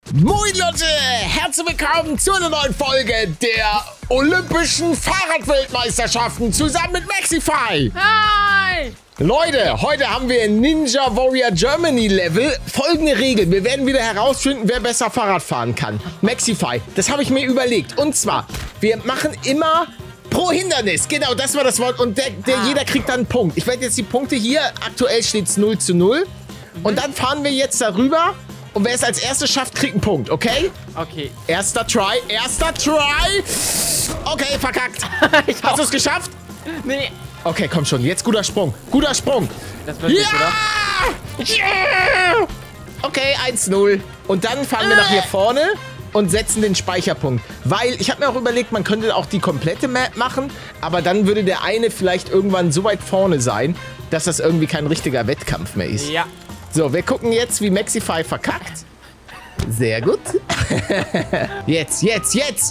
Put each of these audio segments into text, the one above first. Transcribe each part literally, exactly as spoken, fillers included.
Moin Leute, herzlich willkommen zu einer neuen Folge der Olympischen Fahrradweltmeisterschaften zusammen mit Maxify. Hi! Leute, heute haben wir Ninja Warrior Germany Level. Folgende Regel, wir werden wieder herausfinden, wer besser Fahrrad fahren kann. Maxify, das habe ich mir überlegt. Und zwar, wir machen immer pro Hindernis. Genau, das war das Wort. Und der, der, ah. jeder kriegt dann einen Punkt. Ich werde jetzt die Punkte hier, aktuell steht es null zu null. Mhm. Und dann fahren wir jetzt darüber. Und wer es als erstes schafft, kriegt einen Punkt, okay? Okay. Erster Try, erster Try. Okay, verkackt. Hast du es geschafft? Nee. Okay, komm schon. Jetzt guter Sprung. Guter Sprung. Das wird nicht, oder? Yeah! Okay, eins null. Und dann fahren wir nach hier vorne und setzen den Speicherpunkt. Weil, ich habe mir auch überlegt, man könnte auch die komplette Map machen, aber dann würde der eine vielleicht irgendwann so weit vorne sein, dass das irgendwie kein richtiger Wettkampf mehr ist. Ja. So, wir gucken jetzt, wie Maxify verkackt. Sehr gut. Jetzt, jetzt, jetzt.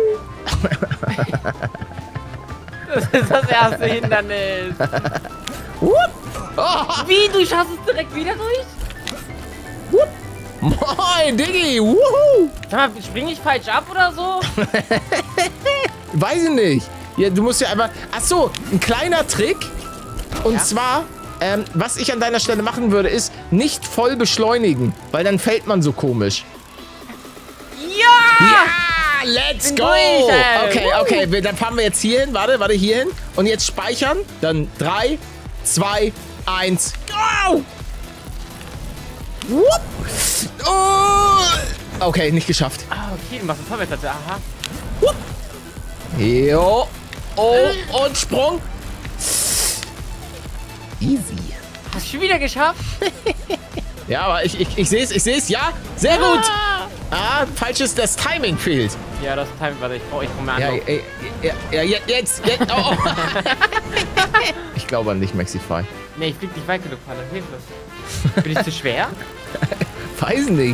Das ist das erste Hindernis. Oh. Wie, du schaffst es direkt wieder durch? Moin, Diggi. Wuhu. Sag mal, springe ich falsch ab oder so? Weiß ich nicht. Ja, du musst ja einfach... Ach so, ein kleiner Trick. Und ja? zwar... Ähm, was ich an deiner Stelle machen würde, ist nicht voll beschleunigen, weil dann fällt man so komisch. Ja! Ja! Let's Bin go! durch, okay, okay, wir, dann fahren wir jetzt hier hin. Warte, warte, hier hin. Und jetzt speichern. Dann drei, zwei, eins, go! Whoop. Oh. Okay, nicht geschafft. Ah, okay, du machst es verbessert. Aha. Whoop. Jo. Oh, und Sprung. Easy. Hast du schon wieder geschafft? Ja, aber ich, ich, ich sehe es, ich sehe es, ja. Sehr gut. Ah, falsches, das Timing fehlt. Ja, das Timing, warte, ich brauche ich brauch mehr Ja, Anlauf. ja, ja, ja, jetzt, jetzt. Oh, oh. Ich glaube an dich, Maxify. Nee, ich flieg nicht weit genug, Vater. Hilfe. Bin ich zu schwer? Weiß nicht.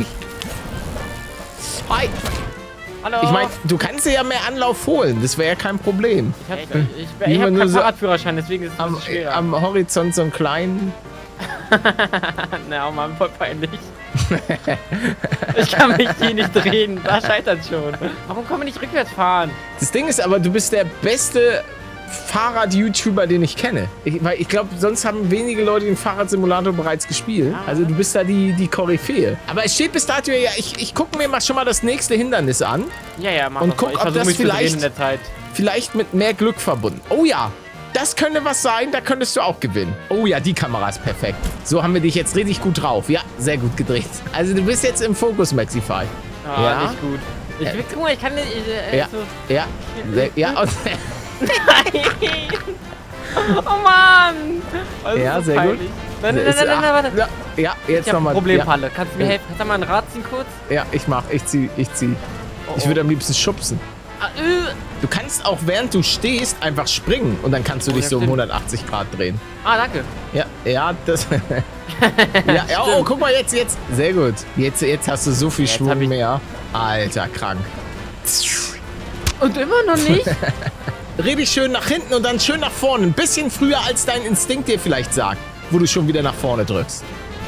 Hi. Hallo. Ich meine, du kannst dir ja mehr Anlauf holen. Das wäre ja kein Problem. Ich hab, ich, ich, ich hab keinen so Fahrradführerschein, deswegen ist es am, ein bisschen schwerer. Am Horizont so einen kleinen... Na, oh Mann, voll peinlich. Ich kann mich hier nicht drehen. Da scheitert schon. Warum kann man nicht rückwärts fahren? Das Ding ist aber, du bist der beste Fahrrad-YouTuber, den ich kenne. Ich, weil ich glaube, sonst haben wenige Leute den Fahrradsimulator bereits gespielt. Ah. Also du bist da die, die Koryphäe. Aber es steht bis dato ja, ich, ich gucke mir mal schon mal das nächste Hindernis an. Ja, ja, mach und das guck, ich ob das vielleicht, in der Zeit. vielleicht mit mehr Glück verbunden. Oh ja, das könnte was sein, da könntest du auch gewinnen. Oh ja, die Kamera ist perfekt. So haben wir dich jetzt richtig gut drauf. Ja, sehr gut gedreht. Also du bist jetzt im Fokus, Maxify. Ah, ja, nicht gut. Ich will, guck mal, ich kann nicht... Ich, äh, ja, so. ja, sehr, ja. Und Nein! Oh Mann! Also ja, so sehr peinlich. gut. Nein, nein, nein, nein, nein, warte. Ja, ja jetzt nochmal. Problem, ja. Palle. Kannst du mir helfen? Kannst du mal ein Rad ziehen kurz? Ja, ich mach. Ich zieh, ich zieh. Oh, ich würde am liebsten schubsen. Ah, äh. Du kannst auch, während du stehst, einfach springen und dann kannst du oh, dich so um stimmt. hundertachtzig Grad drehen. Ah, danke. Ja, ja, das... ja, ja, oh, guck mal, jetzt, jetzt. Sehr gut. Jetzt, jetzt hast du so viel jetzt Schwung mehr. Alter, krank. Und immer noch nicht? Richtig schön nach hinten und dann schön nach vorne. Ein bisschen früher, als dein Instinkt dir vielleicht sagt, wo du schon wieder nach vorne drückst.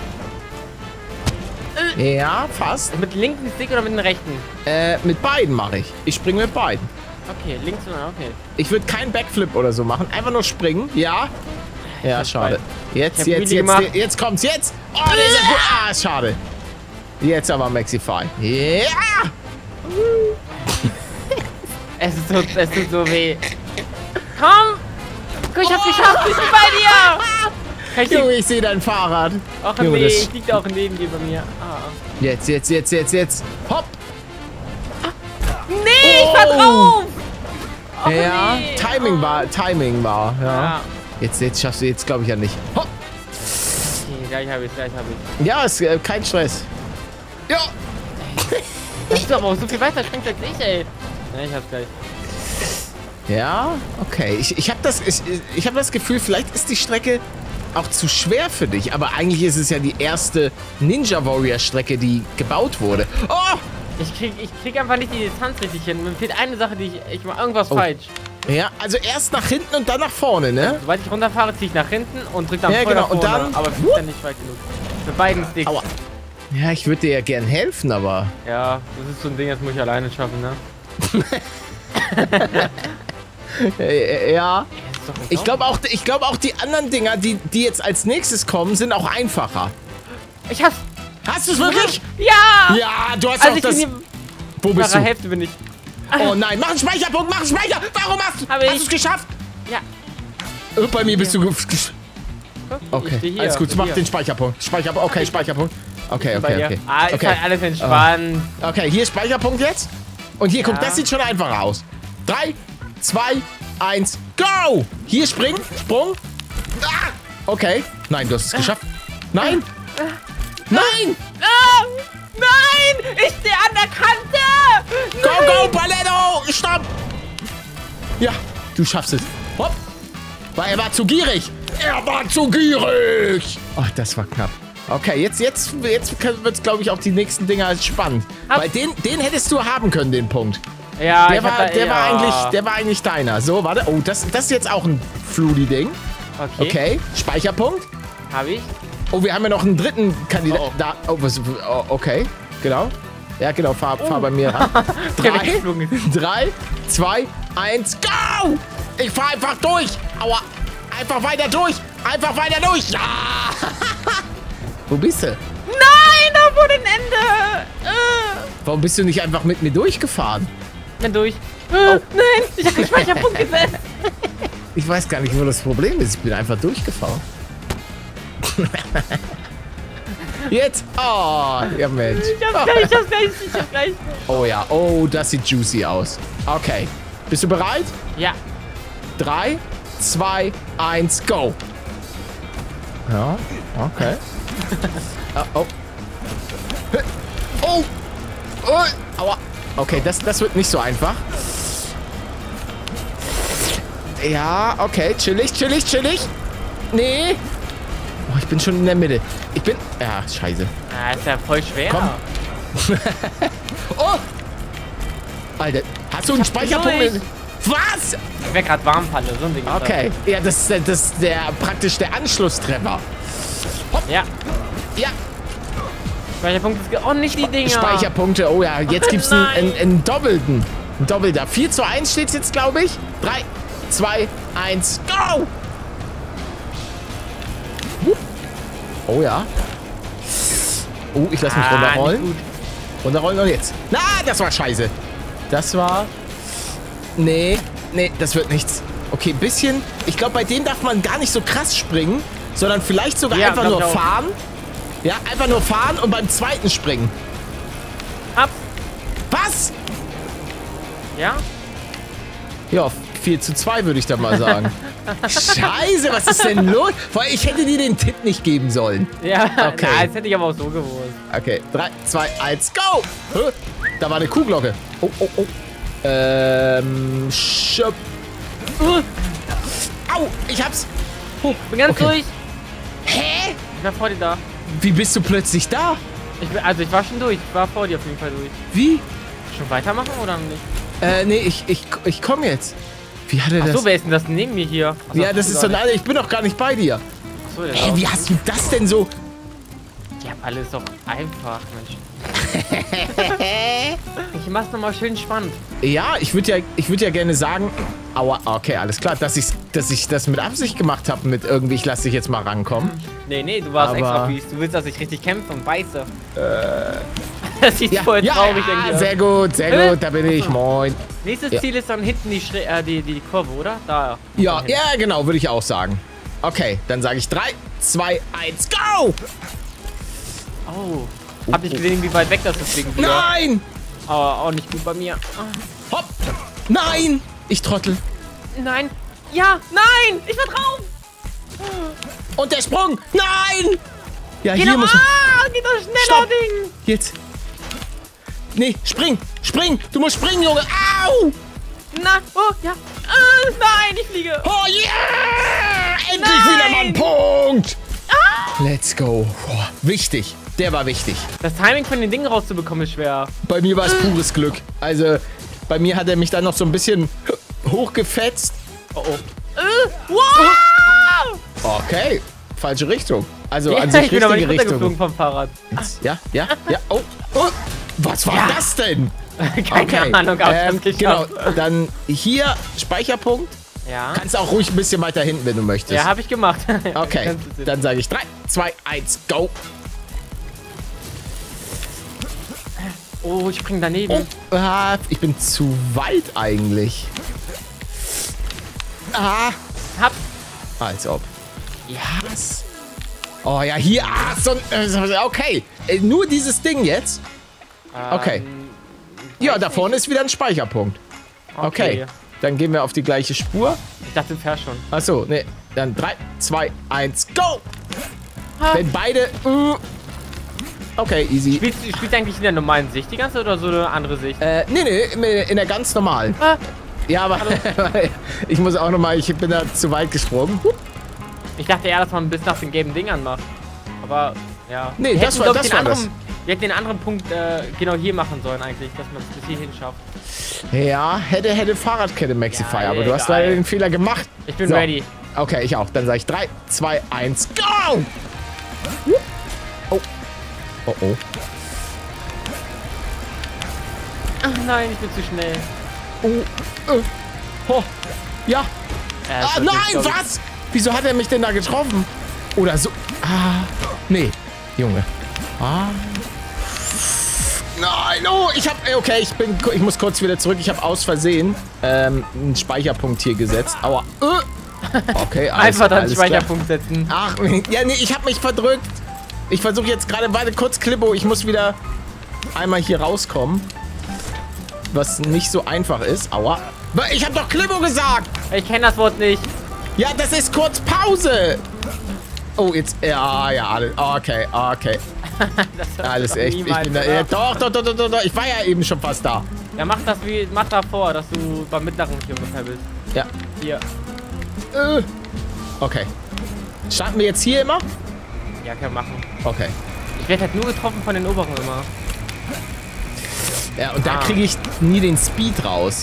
Äh. Ja, fast. Mit dem linken Stick oder mit dem rechten? Äh, mit beiden mache ich. Ich springe mit beiden. Okay, links und okay. Ich würde keinen Backflip oder so machen. Einfach nur springen. Ja. Ja, schade. Jetzt, jetzt, jetzt, jetzt, jetzt kommt's. Jetzt. Oh, der ist ja gut. Ah, schade. Jetzt aber Maxify. Ja. Es ist so, es tut so weh. Komm! Guck, ich hab's oh. geschafft! Ich bin bei dir! Kann ich Junge, ich sehe dein Fahrrad. Ach Junge, nee, ich lieg da auch neben dir bei mir. Ah. Jetzt, jetzt, jetzt, jetzt, jetzt. Hopp! Ah. Nee, oh. ich fahr drauf! Och, ja, nee. Timing war, Timing war, ja. ja. Jetzt, jetzt schaffst du jetzt, glaube ich, ja nicht. Hopp! Okay, gleich hab ich, gleich hab ich. Ja, ist äh, kein Stress. Ja! Dass du aber auch so viel weiter springst als ich, ey. Ja, ich hab's gleich. Ja, okay. Ich, ich habe das, ich, ich hab das Gefühl, vielleicht ist die Strecke auch zu schwer für dich. Aber eigentlich ist es ja die erste Ninja Warrior Strecke, die gebaut wurde. Oh! Ich krieg, ich krieg einfach nicht die Distanz richtig hin. Mir fehlt eine Sache, die ich... Ich mach irgendwas oh. falsch. Ja, also erst nach hinten und dann nach vorne, ne? Also, sobald ich runterfahre, ziehe ich nach hinten und drück dann ja, voll genau. nach vorne. Und dann, aber fliegt dann nicht weit genug. Mit beiden Sticks. Aua. Ja, ich würde dir ja gern helfen, aber... Ja, das ist so ein Ding, das muss ich alleine schaffen, ne? äh, ja. Ist doch Ich glaube auch, ich glaube auch die anderen Dinger, die, die jetzt als nächstes kommen, sind auch einfacher. Ich hab's. Hast du es wirklich? Ja! Ja, du hast Also auch ich das... bin hier Wo bist bei du? der Hälfte bin ich. Oh nein, mach einen Speicherpunkt, mach einen Speicher! Warum hast du Hab hast ich. du es geschafft? Ja. Äh, Bei mir bist du... ge- Guck, ich Okay, steh hier, alles gut, ich mach hier. den Speicherpunkt. Speicherpunkt, okay, Speicherpunkt. Okay, Bei okay, dir. okay. Ah, ist Okay. halt alles entspannt. Okay, hier Speicherpunkt jetzt. Und hier, guck, Ja. das sieht schon einfacher aus. Drei, zwei, eins, go! Hier springen, Sprung. Ah! Okay. Nein, du hast es geschafft. Nein! Nein! Ah, nein! Ich stehe an der Kante! Go, go, Paletto! Stopp! Ja, du schaffst es. Hopp! Weil er war zu gierig. Er war zu gierig! Ach, das war knapp. Okay, jetzt, jetzt, jetzt wird es, glaube ich, auch die nächsten Dinger spannend. Hab- Weil den, den hättest du haben können, den Punkt. Ja, Der ich hab war, da, der, ja. war eigentlich, der war eigentlich deiner. So, warte. Oh, das, das ist jetzt auch ein Fludi-Ding. Okay, Okay, Speicherpunkt. hab ich. Oh, wir haben ja noch einen dritten Kandidaten. Oh. Da, oh, was, oh, okay, genau. Ja, genau, fahr, fahr Oh. bei mir ran. Der Drei, weggeflogen ist. drei, zwei, eins, go! Ich fahr einfach durch. Aua. Einfach weiter durch. Einfach weiter durch. Ja! Wo bist du? Nein, da wurde ein Ende! Äh, Warum bist du nicht einfach mit mir durchgefahren? bin durch. Äh, Oh. Nein, ich hab den Speicherpunkt gesetzt. Ich weiß gar nicht, wo das Problem ist. Ich bin einfach durchgefahren. Jetzt? Oh, ja Mensch. Ich hab's gleich, ich hab's gleich, ich hab's gleich. Oh ja, oh, das sieht juicy aus. Okay, bist du bereit? Ja. Drei, zwei, eins, go. Ja, okay. Ah, oh. Oh. Oh. Aua. Okay, das, das wird nicht so einfach. Ja, okay, chillig, chillig, chillig. Nee. Oh, ich bin schon in der Mitte. Ich bin... Ja, scheiße. Ah, ist ja voll schwer. Komm. Oh. Alter, hast du einen Speicherpunkt? durch. mit- Was? Ich wär grad Warmpalle, so ein Ding. ist Okay, ja, das ist der, das ist der praktisch der Anschlusstreffer. das. Ja. Ja, Speicherpunkt ist... ge- Oh, nicht die Dinger. Speicherpunkte. Oh ja, jetzt gibt's einen, Nein. einen, einen Doppelten. Ein Doppelter. vier zu eins steht's jetzt, glaube ich. drei, zwei, eins, go! Wupp. Oh ja. Oh, ich lasse mich Ah, runterrollen. nicht gut. Runterrollen und jetzt. Na, das war scheiße. Das war... Nee, nee, das wird nichts. Okay, ein bisschen... Ich glaube, bei dem darf man gar nicht so krass springen, sondern vielleicht sogar Ja, einfach glaub nur ich auch. fahren. Ja, einfach nur fahren und beim zweiten springen. Ab. Was? Ja? Ja, vier zu zwei würde ich dann mal sagen. Scheiße, was ist denn los? Vor allem, ich hätte dir den Tipp nicht geben sollen. Ja, Okay. na, das hätte ich aber auch so gewusst. Okay, drei, zwei, eins, go! Hä? Da war eine Kuhglocke. Oh, oh, oh. Ähm, schöp. Uh, Au, ich hab's. puh, bin ganz Okay. durch. Hä? Ich war vor dir da. Wie bist du plötzlich da? Ich bin, also ich war schon durch. Ich war vor dir auf jeden Fall durch. Wie? Schon weitermachen oder nicht? Äh, nee, ich, ich, ich komm jetzt. Wie hat er das? Achso, wer ist denn das neben mir hier? Ach so, Ja, das ist so, gar nein, ich bin doch gar nicht bei dir. nicht. Ach so, der ist Hä, auch- wie hast du das denn so? Ja, alles doch einfach, Mensch. Ich mach's nochmal schön spannend. Ja, ich würde ja, ich würde ja gerne sagen, aua, okay, alles klar, dass ich, dass ich das mit Absicht gemacht habe, mit irgendwie, ich lasse dich jetzt mal rankommen. Nee, nee, du warst Aber- extra fies. Du willst, dass ich richtig kämpfe und beiße. Das sieht Ja, voll ja, traurig ja, irgendwie aus. sehr gut, sehr Äh? gut, da bin ich, moin. Nächstes Ja. Ziel ist dann hinten die, Schre äh, die, die Kurve, oder? Da. Ja, Dahin. ja, genau, würde ich auch sagen. Okay, dann sage ich drei, zwei, eins, go! Oh. Hab nicht gesehen, wie weit weg das ist wegen dir. Nein! Aber auch nicht gut bei mir. Hopp! Nein! Ich trottel. Nein. Ja, nein! Ich war drauf! Und der Sprung! Nein! Ja, Geh hier doch, muss... ah, geht doch schneller, Stopp. Ding! Jetzt. Nee, spring! Spring! Du musst springen, Junge! Au! Na, oh, ja. Ah, nein, ich fliege. Oh yeah! Endlich Nein! wieder mal ein Punkt! Ah! Let's go. Boah, wichtig. Der war wichtig. Das Timing von den Dingen rauszubekommen ist schwer. Bei mir war es pures Glück. Also, bei mir hat er mich dann noch so ein bisschen hochgefetzt. Oh, oh. Äh, wow! Okay. falsche Richtung. Also Ja, an sich ich bin aber richtige nicht Richtung. runtergeflogen vom Fahrrad. Ja, ja, ja. Oh, oh. Was war Ja. das denn? Keine Okay, Ahnung, aber ähm, ich genau. hab's geschafft. Dann hier Speicherpunkt. Ja. Kannst auch ruhig ein bisschen weiter hinten, wenn du möchtest. Ja, habe ich gemacht. Okay, Kannst du sehen. dann sage ich drei, zwei, eins, go. Oh, ich spring daneben. Oh, ah, ich bin zu weit eigentlich. Ah, Hab. als ob. Ja. Was? Oh ja, hier. Ah, so, äh, okay, äh, nur dieses Ding jetzt. Okay. Ähm, Ja, weiß da nicht. vorne ist wieder ein Speicherpunkt. Okay, dann gehen wir auf die gleiche Spur. Ich dachte, du fährst schon. Achso, ne, dann drei, zwei, eins, go. Ha. Wenn beide... Uh, okay, easy. Spielst du spielst du eigentlich in der normalen Sicht die ganze Zeit oder so eine andere Sicht? Äh, nee, nee, in der ganz normalen. Ah, Ja, aber ich muss auch nochmal, ich bin da zu weit gesprungen. ich dachte eher, dass man bis nach den gelben Dingern macht. Aber, ja. Nee, Wir das hätten, war- glaub das ich, den war anderen, Wir hätten den anderen Punkt äh, genau hier machen sollen eigentlich, dass man es bis hierhin schafft. Ja, hätte, hätte Fahrradkette Maxify, Ja, aber du hast egal. leider den Fehler gemacht. Ich bin So. ready. Okay, ich auch. Dann sage ich drei, zwei, eins, go! Oh. Oh, oh. Ach nein, ich bin zu schnell. Oh. Äh. Oh. Ja. Äh, Ah, das nein, ist, glaub ich- was? Wieso hat er mich denn da getroffen? Oder so. Ah. Nee, Junge. Ah. Nein, oh, ich hab, okay, ich bin, ich muss kurz wieder zurück. Ich habe aus Versehen ähm, einen Speicherpunkt hier gesetzt. Aua. Äh. Okay, alles, Einfach dann alles Speicherpunkt setzen. Klar. Ach, ja, nee, ich habe mich verdrückt. Ich versuche jetzt gerade, warte, kurz Klippo. Ich muss wieder einmal hier rauskommen. Was nicht so einfach ist. Aua. Ich habe doch Klippo gesagt. Ich kenne das Wort nicht. Ja, das ist kurz Pause. Oh, jetzt, ja, ja, alles, okay, okay. Das hört Alles doch echt, ich niemals, bin da, oder? ja, doch, doch, doch, doch, doch, doch, ich war ja eben schon fast da. Ja, mach das wie, mach davor, dass du beim mittleren hier ungefähr bist. Ja, Hier. äh, okay. Starten wir jetzt hier immer? Ja, können wir machen. Okay. Ich werde halt nur getroffen von den oberen immer. Ja, und da Ah. kriege ich nie den Speed raus.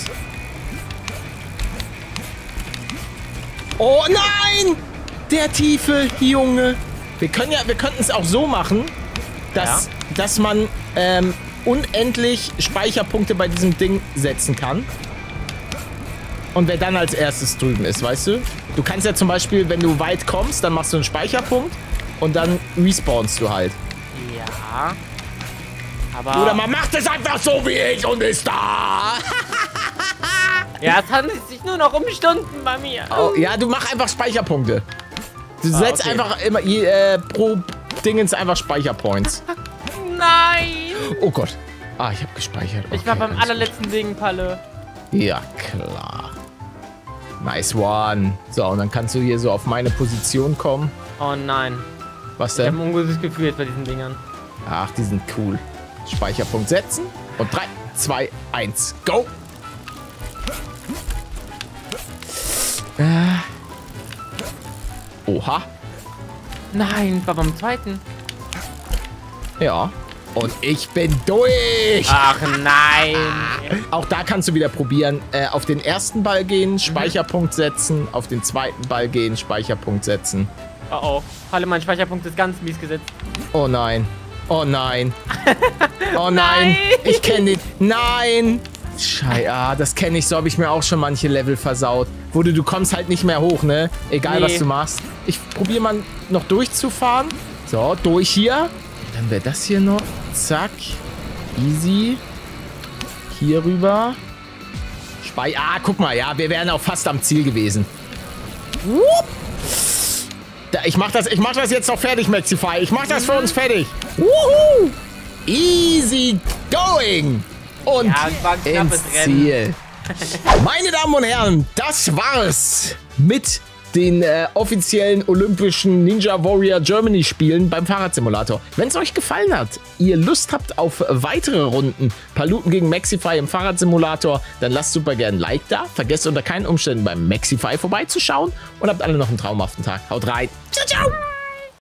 Oh nein! Der tiefe Junge. Wir können ja, wir könnten es auch so machen, dass, Ja. dass man ähm, unendlich Speicherpunkte bei diesem Ding setzen kann. Und wer dann als erstes drüben ist, weißt du? Du kannst ja zum Beispiel, wenn du weit kommst, dann machst du einen Speicherpunkt und dann respawnst du halt. Ja. Aber. Oder man macht es einfach so wie ich und ist da. Ja, es handelt sich nur noch um Stunden bei mir. Oh, ja, du mach einfach Speicherpunkte. Du Ah, setzt okay. einfach immer je, äh, pro Dingens einfach Speicherpoints. Nein! Oh Gott. Ah, ich habe gespeichert. Ich war Okay, beim alles allerletzten Ding, Palle. gut. Ja, klar. Nice one. So, und dann kannst du hier so auf meine Position kommen. Oh nein. Was Ich habe denn? ein ungutes Gefühl jetzt bei diesen Dingern. Ach, die sind cool. Speicherpunkt setzen. Und drei, zwei, eins, go. Äh. Oha. Nein, ich war beim zweiten. Ja. Und ich bin durch. Ach nein. Auch da kannst du wieder probieren. Äh, auf den ersten Ball gehen, Speicherpunkt setzen. Auf den zweiten Ball gehen, Speicherpunkt setzen. Oh oh. Palle, mein Speicherpunkt ist ganz mies gesetzt. Oh nein. Oh nein. Oh nein. Nein. Ich kenne den. Nein. Scheiße. Ah, das kenne ich. So habe ich mir auch schon manche Level versaut. Wo du, du kommst halt nicht mehr hoch, ne? Egal, Nee. was du machst. Ich probiere mal noch durchzufahren. So, durch hier. Dann wäre das hier noch. Zack. Easy. Hier rüber. Spei ah, guck mal, ja, wir wären auch fast am Ziel gewesen. Wupp. Da, ich mach das, ich mach das jetzt noch fertig, Maxify. Ich mach das für uns fertig. Wuhu. Easy going. Und Ja, es war ein knappes ins Rennen. Ziel. Meine Damen und Herren, das war's mit den äh, offiziellen olympischen Ninja Warrior Germany Spielen beim Fahrradsimulator. Wenn es euch gefallen hat, ihr Lust habt auf weitere Runden Paluten gegen Maxify im Fahrradsimulator, dann lasst super gerne ein Like da. Vergesst unter keinen Umständen beim Maxify vorbeizuschauen und habt alle noch einen traumhaften Tag. Haut rein. Ciao, ciao.